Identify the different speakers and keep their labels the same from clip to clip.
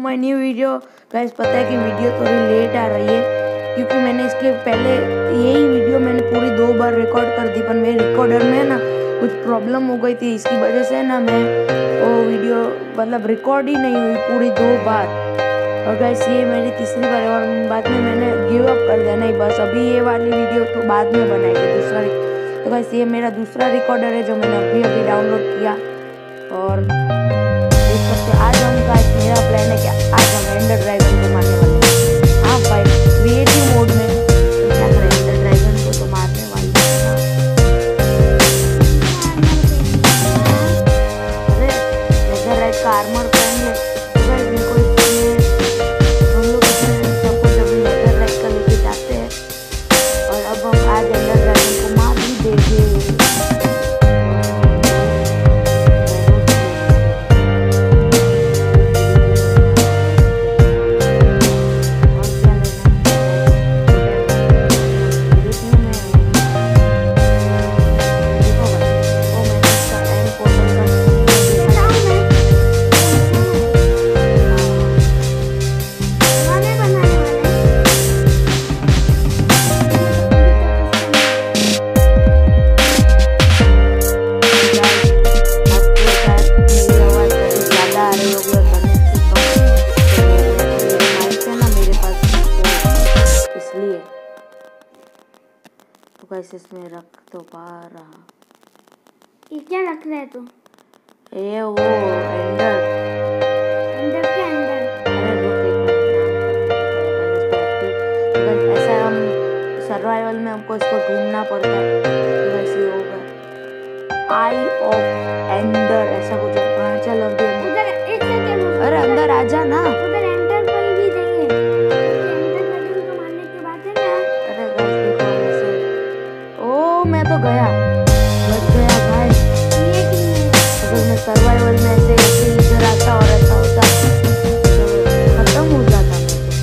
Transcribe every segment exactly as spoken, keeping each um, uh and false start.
Speaker 1: My new video. Guys पता है कि वीडियो थोड़ी लेट आ रही है क्योंकि मैंने इसके पहले यही वीडियो मैंने पूरी दो बार रिकॉर्ड कर दी, पर मेरे रिकॉर्डर में ना कुछ प्रॉब्लम हो गई थी। इसकी वजह से ना मैं वो वीडियो मतलब रिकॉर्ड ही नहीं हुई पूरी दो बार। और गाइस ये मेरी तीसरी बार है और बाद में मैंने गिव अप कर दिया, नहीं बस अभी ये वाली वीडियो तो बाद में बनाएगी दूसरा। तो गाइस ये मेरा दूसरा रिकॉर्डर है जो मैंने अभी अभी डाउनलोड किया। और देख सकते आज हम गाइस मेरा प्लान है कि आज हम एंडर ड्रैगन को मारने वाले हैं। हाँ भाई क्रिएटिव मोड में क्या करें, एंडर ड्रैगन को तो मारने वाले हैं। अरे लेजर राइट का आर्मर पहन ले तो गाइस इनको इसमें हम लोग इसमें सब कुछ अभी लेजर राइट का लेके जाते हैं और अब हम आज एंडर ड्रैगन को मार भी देंगे। इसमें रख तो पा रहा,
Speaker 2: ये क्या रख रहा है तू?
Speaker 1: ये वो एंडर
Speaker 2: अंदर के अंदर
Speaker 1: अरे रुक एक मिनट, नाम करना पड़ेगा पहले इसको एक्टिव। ऐसा हम सर्वाइवल में हमको इसको ढूंढना पड़ता है तो वैसे होगा आई ऑफ एंडर ऐसा कुछ। हाँ चलो
Speaker 2: उधर एक सेकंड,
Speaker 1: अरे अंदर आ जा ना।
Speaker 2: उधर एंटर पर भी जाइए। एंटर ड्रैगन को मारने के बाद है ना,
Speaker 1: अरे गाइस देखो वैसे ओ मैं तो गया बच गया भाई।
Speaker 2: ये की है
Speaker 1: अगर मैं सर्वाइवल में ऐसे ऐसे इधर आता और ऐसा होता तो खत्म हो जाता मैं तो।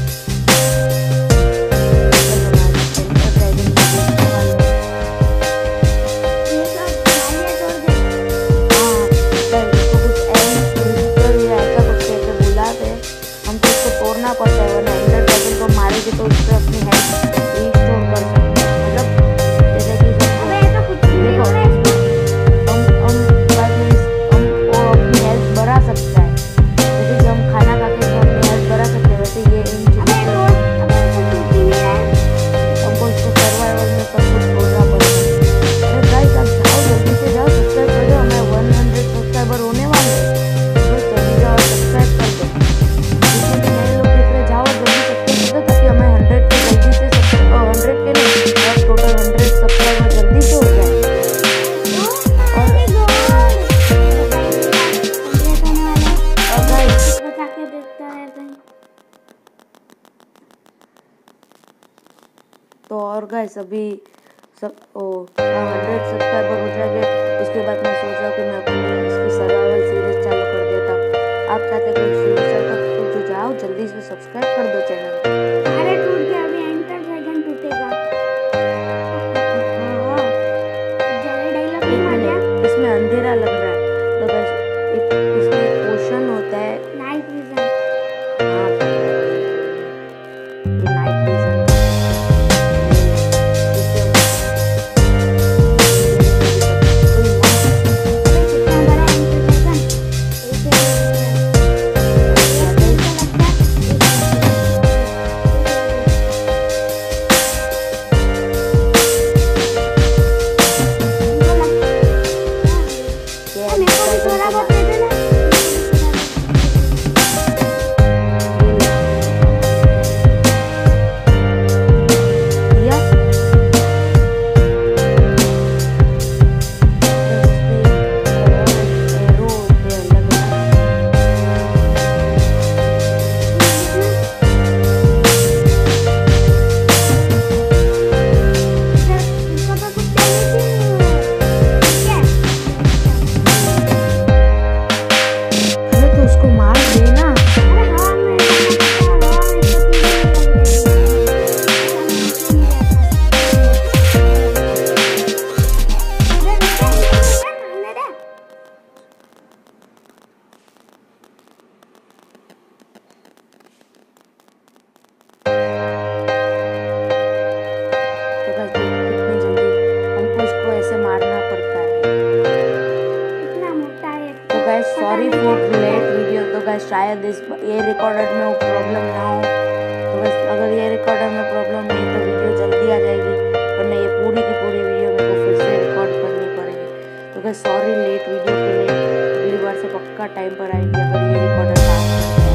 Speaker 1: चलो आज एंडर ड्रैगन को देखने वाले हैं।
Speaker 2: ये सब मारिए तोड़ दे।
Speaker 1: हाँ गाइस इसको कुछ एंड क्रिस्टल या ऐसा कुछ कहते बुलाते हैं, हमको इसको तोड़ना पड़ता है वरना एंडर ड्रैगन को मारेंगे तो उससे अपनी हेल्थ रिस्टोर कर सकते हैं। मतलब जैसे कि
Speaker 2: अबे ऐसा कुछ नहीं हो रहा है।
Speaker 1: हम हम बाद में इस- हम वो अपनी हेल्थ बढ़ा सकता है, जैसे कि हम खाना खा के तो अपनी हेल्थ बढ़ा सकते हैं वैसे ये इन
Speaker 2: अबे
Speaker 1: चीज़ों
Speaker 2: तोड़,
Speaker 1: से
Speaker 2: अबे ऐसा कुछ नहीं है।
Speaker 1: हमको इसको सर्वाइवल में सब कुछ छोड़ना पड़ता है। अरे गाइस आप जाओ जल्दी से जाओ, सब्सक्राइब कर दो, हमें वन हंड्रेड सब्सक्राइबर होने वाले हैं। बस जल्दी जाओ सब्सक्राइब कर दो, जितने भी नए लोग देख रहे जाओ जल्दी सब्सक्राइब कर दो ताकि हमें हंड्रेड के जल्दी से हंड्रेड के लिए टोटल हंड्रेड सब्सक्राइबर जल्दी से हो जाए।
Speaker 2: और भी गोल कंप्लीट होने वाला है।
Speaker 1: और गाइस
Speaker 2: बता के देखता है कहीं।
Speaker 1: तो और गाइस अभी सब ओ हंड्रेड सब्सक्राइबर हो जाएंगे उसके बाद मैं सोच रहा हूँ कि मैं अपनी इसकी सर्वाइवल सीरीज चालू कर देता। आप चाहते कोई सीरीज चालू कर तो जाओ जल्दी से सब्सक्राइब कर दो चैनल।
Speaker 2: अरे टूट गया, अभी एंटर ड्रैगन टूटेगा।
Speaker 1: हाँ
Speaker 2: जल्दी डायलॉग
Speaker 1: एक
Speaker 2: नहीं मार दिया।
Speaker 1: मिनट, इसमें अंधेरा लग रहा है तो गाइस एक इसमें एक पोशन होता है।
Speaker 2: Night vision.
Speaker 1: हाँ ये नाइट विजन
Speaker 2: अबे कितना बड़ा एंटर ड्रैगन। ऐसे एक मिनट लगता है।
Speaker 1: शायद इस ये रिकॉर्डर में वो प्रॉब्लम ना हो। तो बस अगर ये रिकॉर्डर में प्रॉब्लम नहीं तो वीडियो जल्दी आ जाएगी, वरना ये पूरी की पूरी वीडियो मेरे को फिर से रिकॉर्ड करनी पड़ेगी। तो बस सॉरी लेट वीडियो के लिए, अगली बार से पक्का टाइम पर आएगी अगर ये रिकॉर्डर काम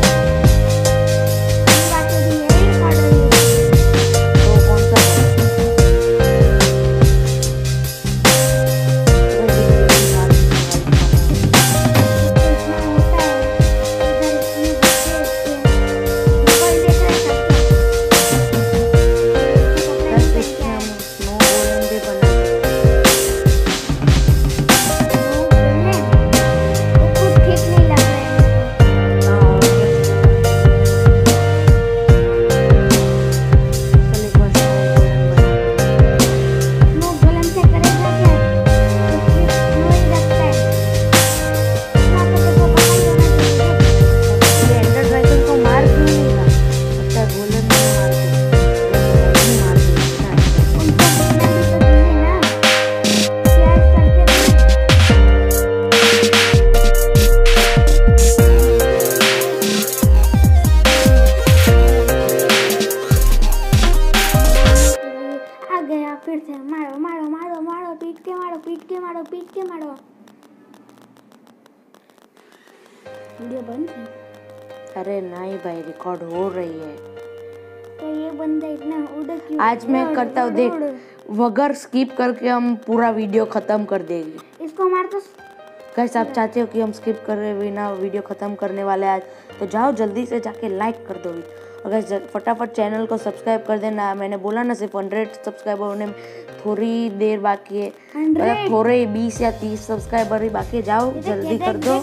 Speaker 2: फिर से मारो मारो मारो मारो पीट के मारो पीट के मारो पीट के मारो। वीडियो बंद है?
Speaker 1: अरे नहीं भाई, रिकॉर्ड हो रही है।
Speaker 2: तो ये बंदा इतना उड़ क्यों?
Speaker 1: आज मैं करता हूँ देख, वगर स्किप करके हम पूरा वीडियो खत्म कर देंगे।
Speaker 2: इसको मार तो
Speaker 1: कैसे आप चाहते हो कि हम स्किप कर रहे बिना वीडियो खत्म करने वाले आज, तो जाओ जल्दी से जाके लाइक कर दो भी, अगर फटाफट चैनल को सब्सक्राइब कर देना। मैंने बोला ना सिर्फ हंड्रेड सब्सक्राइबर होने में थोड़ी देर बाकी है, मतलब थोड़े बीस या तीस सब्सक्राइबर ही बाकी है। जाओ जल्दी कर दो।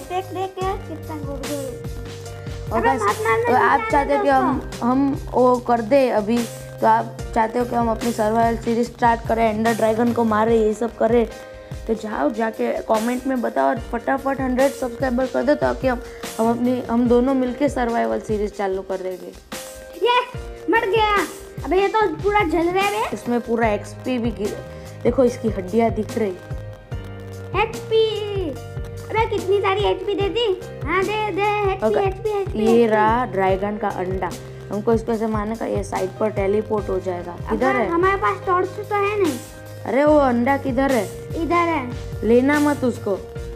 Speaker 1: और तो आप चाहते हो कि हम हम वो कर दे अभी, तो आप चाहते हो कि हम अपनी सर्वाइवल सीरीज स्टार्ट करें, एंडर ड्रैगन को मारे, ये सब करें, तो जाओ जाके कमेंट में बताओ और फटाफट हंड्रेड सब्सक्राइबर कर दो ताकि हम हम अपनी हम दोनों मिलके सर्वाइवल सीरीज चालू कर देंगे।
Speaker 2: ये मर गया। अबे ये तो पूरा जल रहा है।
Speaker 1: इसमें पूरा एक्सपी भी गिर, देखो इसकी हड्डियां दिख रही।
Speaker 2: एचपी, अबे कितनी सारी एचपी दे दी। हाँ दे दे एचपी एचपी एचपी।
Speaker 1: ये रहा ड्रैगन का अंडा, हमको इसको ऐसे मारने का, ये साइड पर टेलीपोर्ट हो जाएगा। किधर है?
Speaker 2: हमारे पास टॉर्च तो है नहीं।
Speaker 1: अरे वो अंडा किधर है?
Speaker 2: इधर है,
Speaker 1: लेना मत उसको।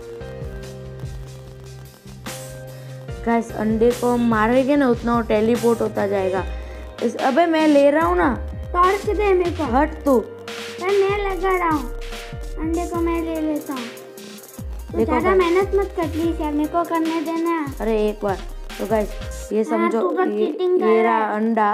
Speaker 1: गाइस अंडे को हम मारेंगे ना उतना वो टेलीपोर्ट होता जाएगा। इस अबे मैं ले रहा हूँ ना,
Speaker 2: टॉर्च दे मेरे को।
Speaker 1: हट तू।
Speaker 2: मैं लगा रहा हूँ, अंडे को मैं ले लेता हूँ। तो ज्यादा मेहनत मत कर प्लीज यार, मेरे को करने देना।
Speaker 1: अरे एक बार तो गाइस ये समझो,
Speaker 2: तो
Speaker 1: ये, ये रहा अंडा।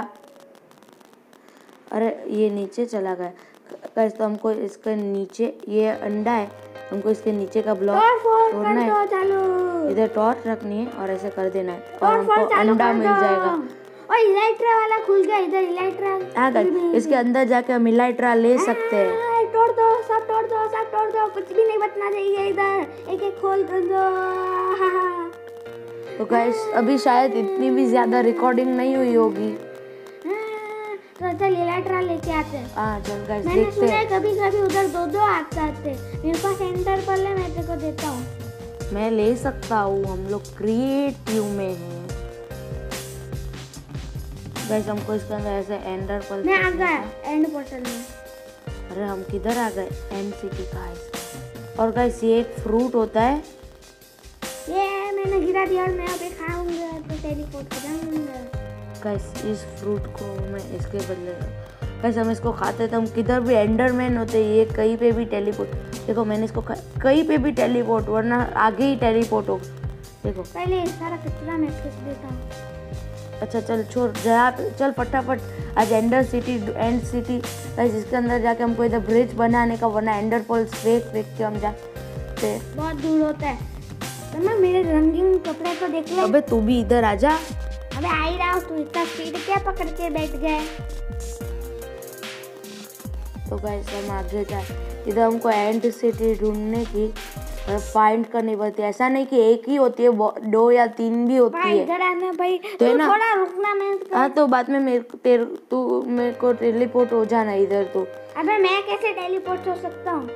Speaker 1: अरे ये नीचे चला गया गाइस, तो हमको इसके नीचे, ये अंडा है, हमको इसके नीचे का ब्लॉक तोड़ना है, इधर टॉर्च रखनी है और ऐसे कर देना है और हमको अंडा मिल जाएगा।
Speaker 2: और इलाइट्रा वाला खुल गया, इधर इलाइट्रा।
Speaker 1: हाँ गाइस इसके अंदर जाके हम इलाइट्रा ले सकते हैं।
Speaker 2: तोड़ दो सब, तोड़ दो सब, तोड़ दो, कुछ भी नहीं बचना चाहिए इधर। एक एक खोल कर दो।
Speaker 1: तो गाइस अभी शायद इतनी भी ज्यादा रिकॉर्डिंग नहीं हुई होगी,
Speaker 2: तो चल इलाइट्रा लेके आते हैं।
Speaker 1: हाँ चल गाइस
Speaker 2: मैंने
Speaker 1: देखते
Speaker 2: सुना है
Speaker 1: हैं।
Speaker 2: कभी कभी उधर दो दो आते आते। मेरे पास एंटर पर ले, मैं तेरे को देता हूँ।
Speaker 1: मैं ले सकता हूँ, हम लोग क्रिएटिव में हैं गाइस। हमको इसके अंदर ऐसे एंडर पर
Speaker 2: मैं आ गया एंड पोर्टल में।
Speaker 1: अरे हम किधर आ गए? एंड सिटी का है। और गाइस ये एक फ्रूट होता है,
Speaker 2: ये मैंने गिरा दिया और मैं अभी खाऊंगा तो टेलीपोर्ट हो जाऊंगा।
Speaker 1: गाइस इस फ्रूट को मैं इसके बदले, गाइस हम इसको खाते तो हम किधर भी एंडरमैन होते, ये कहीं पे भी टेलीपोर्ट। देखो मैंने इसको कहीं पे भी टेलीपोर्ट, वरना आगे ही टेलीपोर्ट हो। देखो
Speaker 2: पहले सारा कचरा मैं फेंक देता हूँ।
Speaker 1: अच्छा चल छोड़ जरा, चल फटाफट आज Ender city, end city guys इसके अंदर जाके हमको इधर ब्रिज बनाने का, वरना एंडर पॉल्स फेंक फेंक के हम जाते।
Speaker 2: बहुत दूर होता है। तो ना मेरे रंगीन कपड़े को देख ले।
Speaker 1: अबे तू भी इधर आजा।
Speaker 2: अबे आ ही रहा हूँ, तू इतना स्पीड क्या पकड़ के बैठ गए।
Speaker 1: तो गाइस हम आगे जाए, इधर हमको एंड सिटी ढूंढने की, फाइंड करनी पड़ती है। ऐसा नहीं कि एक ही होती है, दो या तीन भी होती है।
Speaker 2: इधर आना भाई,
Speaker 1: तो
Speaker 2: तू
Speaker 1: ना
Speaker 2: थोड़ा रुकना। मैं
Speaker 1: हाँ तो बाद में मेरे तेरे तू मेरे को टेलीपोर्ट हो जाना इधर। तो
Speaker 2: अबे मैं कैसे टेलीपोर्ट हो सकता हूँ?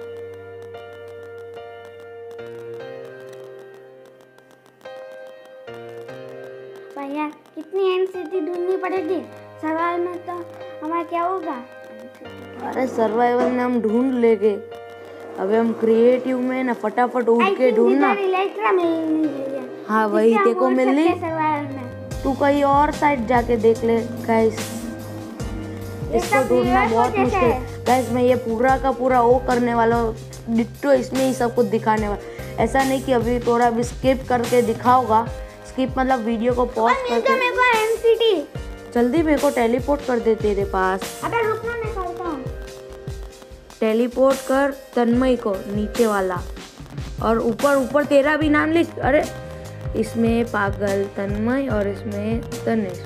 Speaker 2: यार, कितनी एंड सिटी ढूंढनी पड़ेगी। सवाल में तो हमारा क्या होगा।
Speaker 1: अरे सर्वाइवल में हम ढूंढ लेंगे, अबे हम क्रिएटिव में ना फटाफट उड़ के ढूंढना।
Speaker 2: इलेक्ट्रा मिलनी है।
Speaker 1: हाँ वही देखो मिलनी।
Speaker 2: सर्वाइवल में
Speaker 1: तू कहीं और साइड जाके देख ले गाइस, इसको ढूंढना बहुत मुश्किल है गाइस। मैं ये पूरा का पूरा वो करने वाला हूँ, डिट्टो इसमें ही सब कुछ दिखाने वाला। ऐसा नहीं कि अभी थोड़ा भी स्किप करके दिखाऊंगा, स्किप मतलब वीडियो को पॉज करके।
Speaker 2: मेरे को एनसीटी
Speaker 1: जल्दी मेरे को टेलीपोर्ट कर दे तेरे पास।
Speaker 2: अबे रुकना, निकालता हूँ।
Speaker 1: टेलीपोर्ट कर तन्मय को नीचे वाला, और ऊपर ऊपर तेरा भी नाम लिख। अरे इसमें पागल तन्मय और इसमें तनिष।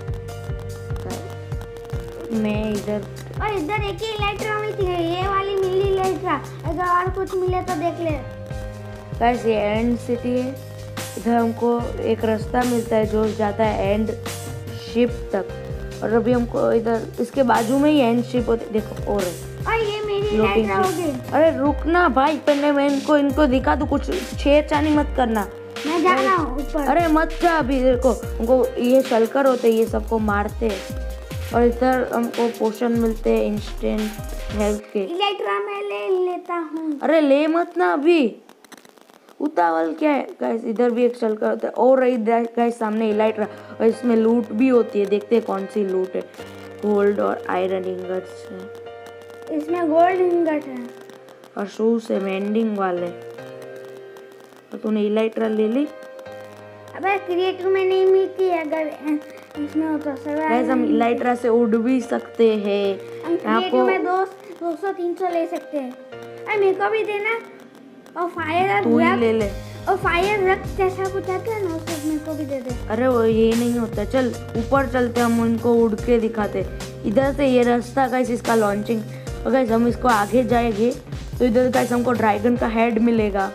Speaker 1: मैं इधर
Speaker 2: और इधर एक ही इलेक्ट्रा हुई थी, ये वाली मिली इलेक्ट्रा। अगर और कुछ मिले तो देख ले।
Speaker 1: गाइस ये एंड सिटी है, इधर हमको एक रास्ता मिलता है जो जाता है एंड शिप तक, और अभी हमको इधर इसके बाजू में ही एंड शिप होती। देखो और
Speaker 2: और ये मेरी इलेक्ट्रा हो गई।
Speaker 1: अरे रुकना भाई, पहले मैं इनको इनको दिखा दूं, कुछ छेड़छाड़ी मत करना।
Speaker 2: मैं जा रहा हूँ ऊपर।
Speaker 1: अरे मत जा अभी, देखो उनको ये शलकर होते, ये सबको मारते हैं। और इधर हमको पोशन मिलते हैं इंस्टेंट हेल्थ के।
Speaker 2: इलेक्ट्रा मैं ले लेता हूँ।
Speaker 1: अरे ले मत ना अभी, उतावल क्या है। गाइस इधर भी एक शलकर होता है, और रही गाइस सामने इलाइट्रा, और इसमें लूट भी होती है। देखते हैं कौन सी लूट है। गोल्ड और आयरन इंगट्स है,
Speaker 2: इसमें गोल्ड इंगट है
Speaker 1: और शूज है मेंडिंग वाले। और तूने इलाइट्रा ले ली।
Speaker 2: अबे क्रिएटिव में नहीं मिलती, अगर इसमें हो तो
Speaker 1: गाइस हम इलाइट्रा से उड़ भी सकते हैं।
Speaker 2: हम क्रिएटिव में दो दो सौ तीन सौ ले सकते हैं। अरे मेरे को भी देना। और फायर
Speaker 1: तू ही ले ले।
Speaker 2: और फायर रख जैसा कुछ आता है ना, वो सब मेरे को भी दे दे।
Speaker 1: अरे वो ये नहीं होता। चल ऊपर चलते, हम उनको उड़ के दिखाते। इधर से ये रास्ता गाइस इसका लॉन्चिंग। और गाइस हम इसको आगे जाएंगे तो इधर गाइस हमको ड्रैगन का हेड मिलेगा।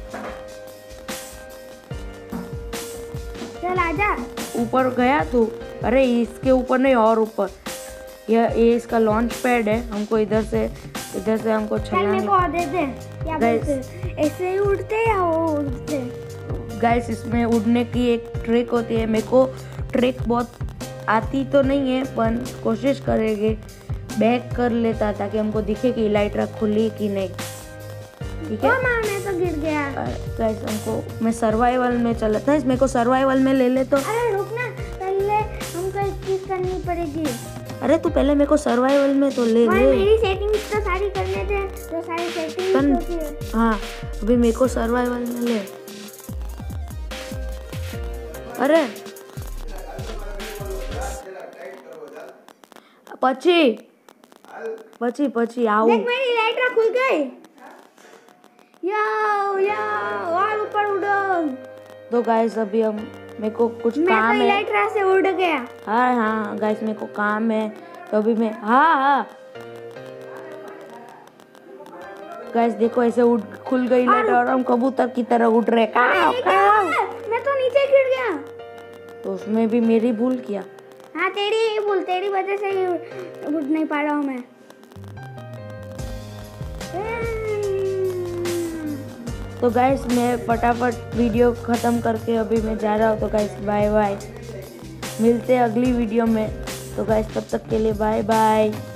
Speaker 2: चल आजा।
Speaker 1: ऊपर गया तू? अरे इसके ऊपर नहीं, और ऊपर। यह ये इसका लॉन्च पैड है। हमको इधर से इधर से हमको
Speaker 2: छलांग दे दे। क्या बोलते हैं, ऐसे ही उड़ते या वो उड़ते?
Speaker 1: गाइस इसमें उड़ने की एक ट्रिक होती है। मेरे को ट्रिक बहुत आती तो नहीं है, पर कोशिश करेंगे। बैक कर लेता ताकि हमको दिखे कि इलाइट्रा खुली कि नहीं। ठीक है।
Speaker 2: मैं तो गिर गया।
Speaker 1: गाइस हमको मैं सर्वाइवल में चला था, मेरे को सर्वाइवल में ले ले तो।
Speaker 2: अरे रुकना, पहले हमको एक चीज करनी पड़ेगी।
Speaker 1: अरे तू पहले मेरे को सर्वाइवल में तो ले ले।
Speaker 2: मेरी सेटिंग्स तो सारी करने दे, जो सारी सेटिंग्स होती है।
Speaker 1: हाँ अभी मेरे को सर्वाइवल में ले। अरे पची पची पची आओ।
Speaker 2: देख मेरी इलाइट्रा खुल गई। यो यो और ऊपर उड़ो।
Speaker 1: तो गाइस अभी हम मेरे को कुछ
Speaker 2: मैं
Speaker 1: काम
Speaker 2: तो
Speaker 1: है।
Speaker 2: इलाइट्रा से उड़ गया।
Speaker 1: हाँ हाँ गाइस मेरे को काम है, तो अभी मैं हाँ हाँ गाइस देखो ऐसे उड़ खुल गई लाइट, और हम कबूतर की तरह उड़ रहे। काओ काओ।
Speaker 2: मैं तो नीचे गिर गया।
Speaker 1: तो उसमें भी मेरी भूल किया।
Speaker 2: हाँ तेरी ही भूल, तेरी वजह से ही उड़ नहीं पा रहा हूँ मैं।
Speaker 1: तो गाइस मैं फटाफट वीडियो ख़त्म करके अभी मैं जा रहा हूँ। तो गाइस बाय बाय, मिलते हैं अगली वीडियो में। तो गाइस तब तक के लिए बाय बाय।